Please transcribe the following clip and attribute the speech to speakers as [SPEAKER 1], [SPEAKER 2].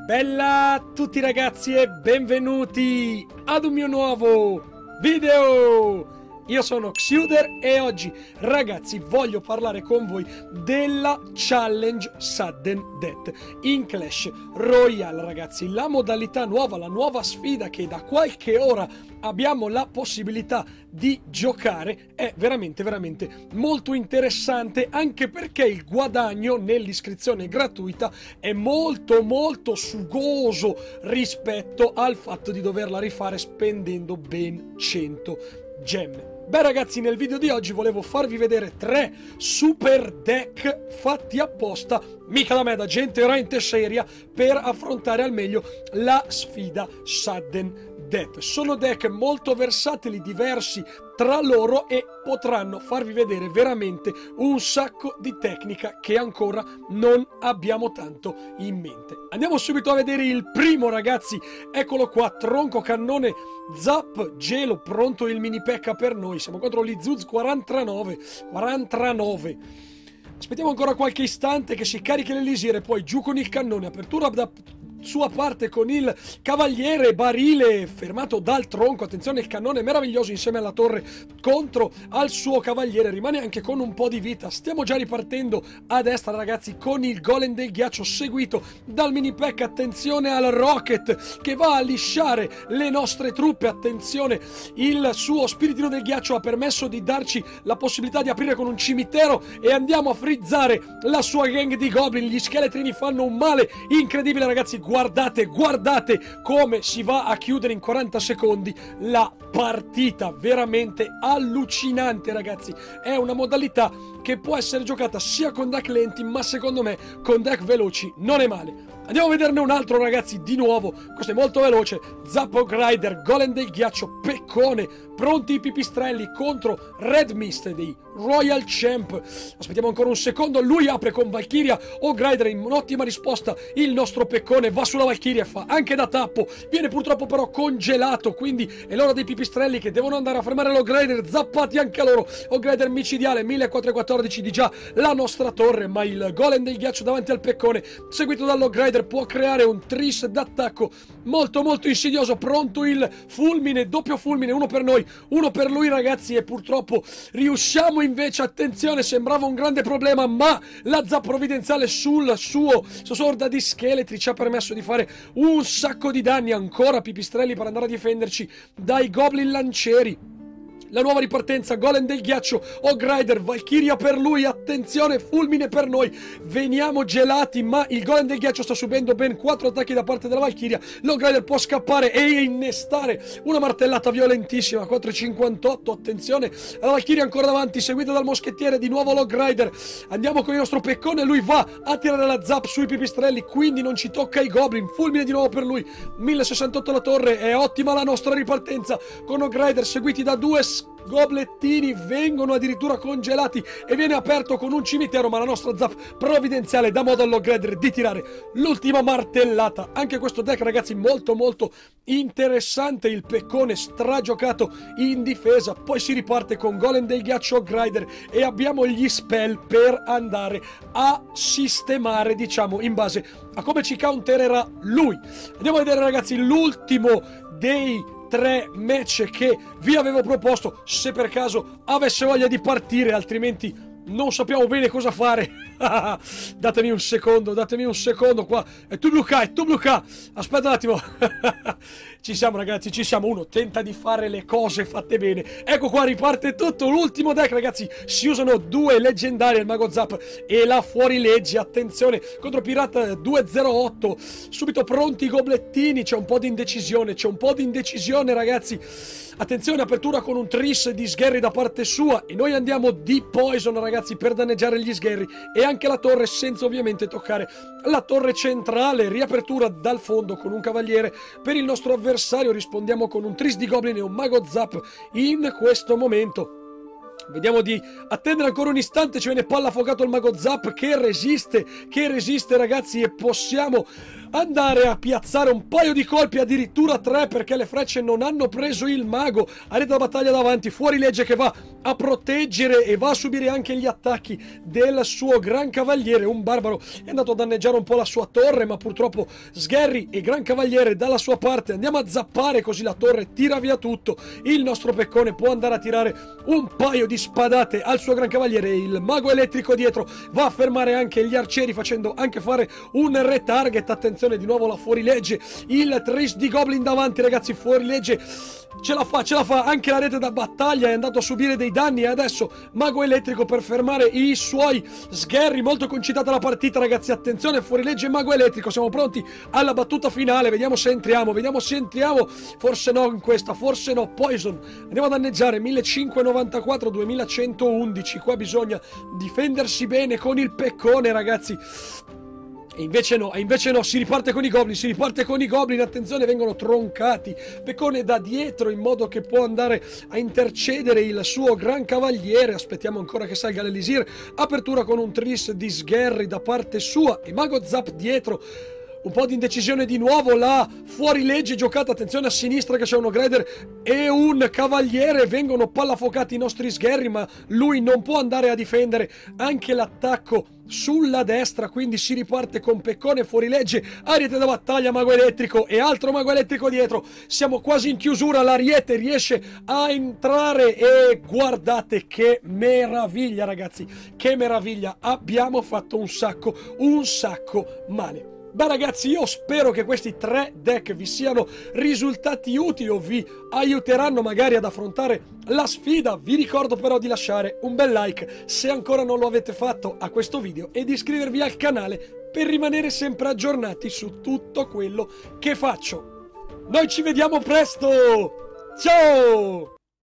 [SPEAKER 1] Bella a tutti ragazzi e benvenuti ad un mio nuovo video! Io sono Xuder e oggi ragazzi voglio parlare con voi della Challenge Sudden Death in Clash Royale ragazzi, la modalità nuova, la nuova sfida che da qualche ora abbiamo la possibilità di giocare è veramente molto interessante, anche perché il guadagno nell'iscrizione gratuita è molto sugoso rispetto al fatto di doverla rifare spendendo ben 100 gemme. Beh ragazzi, nel video di oggi volevo farvi vedere 3 super deck fatti apposta, mica da me, da gente veramente seria, per affrontare al meglio la sfida Sudden Death. Sono deck molto versatili, diversi tra loro e potranno farvi vedere veramente un sacco di tecnica che ancora non abbiamo tanto in mente. Andiamo subito a vedere il primo ragazzi, eccolo qua, tronco cannone Zap Gelo, pronto il mini P.E.K.K.A per noi, siamo contro gli Zuz 49. Aspettiamo ancora qualche istante che si carichi l'elisir e poi giù con il cannone, apertura da sua parte con il cavaliere barile fermato dal tronco. Attenzione, il cannone meraviglioso insieme alla torre contro al suo cavaliere, rimane anche con un po' di vita. Stiamo già ripartendo a destra ragazzi con il golem del ghiaccio seguito dal mini P.E.K.K.A. Attenzione al rocket che va a lisciare le nostre truppe. Attenzione, il suo spiritino del ghiaccio ha permesso di darci la possibilità di aprire con un cimitero e andiamo a frizzare la sua gang di goblin. Gli scheletrini fanno un male incredibile ragazzi. Guardate come si va a chiudere in 40 secondi la partita, veramente allucinante ragazzi. È una modalità che può essere giocata sia con deck lenti, ma secondo me con deck veloci non è male. Andiamo a vederne un altro ragazzi, di nuovo, questo è molto veloce. Zap Ogrider, golem del ghiaccio, peccone, pronti i pipistrelli contro Red Mist dei Royal Champ. Aspettiamo ancora un secondo, lui apre con Valkyria, Ogrider in un'ottima risposta, il nostro peccone va sulla Valkyria, fa anche da tappo, viene purtroppo però congelato, quindi è l'ora dei pipistrelli che devono andare a fermare l'Ogrider, zappati anche loro. Ogrider micidiale, 1414 di già la nostra torre, ma il golem del ghiaccio davanti al peccone, seguito dall'Ogrider, può creare un tris d'attacco molto insidioso. Pronto il fulmine, doppio fulmine, uno per noi, uno per lui ragazzi, e purtroppo riusciamo invece, attenzione, sembrava un grande problema, ma la zap provvidenziale sul suo sorda di scheletri ci ha permesso di fare un sacco di danni. Ancora pipistrelli per andare a difenderci dai goblin lancieri. La nuova ripartenza, golem del ghiaccio, Ogrider, Valkyria per lui, attenzione, fulmine per noi, veniamo gelati, ma il golem del ghiaccio sta subendo ben 4 attacchi da parte della Valkyria. L'Ogrider può scappare e innestare una martellata violentissima, 4,58, attenzione, la Valkyria ancora davanti, seguita dal moschettiere, di nuovo l'Ogrider. Andiamo con il nostro peccone, lui va a tirare la zap sui pipistrelli, quindi non ci tocca i goblin, fulmine di nuovo per lui, 1068 la torre, è ottima la nostra ripartenza, con Ogrider seguiti da 2 goblettini, vengono addirittura congelati e viene aperto con un cimitero, ma la nostra zap provvidenziale dà modo all'Ogrider di tirare l'ultima martellata. Anche questo deck ragazzi molto interessante, il peccone stragiocato in difesa, poi si riparte con golem del ghiaccio, Ogrider, e abbiamo gli spell per andare a sistemare, diciamo, in base a come ci countererà lui. Andiamo a vedere ragazzi l'ultimo dei 3 match che vi avevo proposto, se per caso avesse voglia di partire, altrimenti non sappiamo bene cosa fare. datemi un secondo qua. È tu Bluca, aspetta un attimo. Ci siamo ragazzi, ci siamo. Uno tenta di fare le cose fatte bene. Ecco qua, riparte tutto. L'ultimo deck ragazzi, si usano 2 leggendari, il mago zap e la fuorilegge. Attenzione, contro Pirata 208, subito pronti i goblettini. C'è un po' di indecisione ragazzi. Attenzione, apertura con un tris di sgherri da parte sua e noi andiamo di poison ragazzi per danneggiare gli sgherri e anche la torre, senza ovviamente toccare la torre centrale. Riapertura dal fondo con un cavaliere per il nostro avversario, rispondiamo con un tris di goblin e un mago zap in questo momento. Vediamo di attendere ancora un istante, ci viene palla affogato il mago zap che resiste ragazzi, e possiamo andare a piazzare un paio di colpi, addirittura 3, perché le frecce non hanno preso il mago. Ariete da battaglia davanti, fuorilegge che va a proteggere e va a subire anche gli attacchi del suo Gran Cavaliere. Un barbaro è andato a danneggiare un po' la sua torre, ma purtroppo Sgherri e Gran Cavaliere dalla sua parte. Andiamo a zappare così la torre tira via tutto. Il nostro peccone può andare a tirare un paio di spadate al suo Gran Cavaliere. Il mago elettrico dietro va a fermare anche gli arcieri, facendo anche fare un retarget. Attenzione, di nuovo la fuorilegge, il tris di Goblin davanti, ragazzi. Fuorilegge ce la fa, anche la rete da battaglia è andato a subire dei danni e adesso mago elettrico per fermare i suoi Sgherri. Molto concitata la partita, ragazzi, attenzione, fuorilegge mago elettrico. Siamo pronti alla battuta finale, vediamo se entriamo, forse no in questa, forse no. Poison, andiamo a danneggiare, 1594, 2111, qua bisogna difendersi bene con il peccone, ragazzi. E invece no, si riparte con i goblin, attenzione, vengono troncati. Peccone da dietro in modo che può andare a intercedere il suo Gran Cavaliere. Aspettiamo ancora che salga l'Elisir. Apertura con un tris di Sgherri da parte sua e mago Zap dietro. Un po' di indecisione di nuovo, la fuorilegge giocata, attenzione a sinistra che c'è uno Greater e un Cavaliere, vengono pallafocati i nostri Sgherri, ma lui non può andare a difendere anche l'attacco sulla destra, quindi si riparte con peccone, fuorilegge, ariete da battaglia, mago elettrico e altro mago elettrico dietro. Siamo quasi in chiusura, l'ariete riesce a entrare e guardate che meraviglia, ragazzi, che meraviglia, abbiamo fatto un sacco male. Beh, ragazzi, io spero che questi 3 deck vi siano risultati utili o vi aiuteranno magari ad affrontare la sfida. Vi ricordo però di lasciare un bel like se ancora non lo avete fatto a questo video e di iscrivervi al canale per rimanere sempre aggiornati su tutto quello che faccio. Noi ci vediamo presto! Ciao!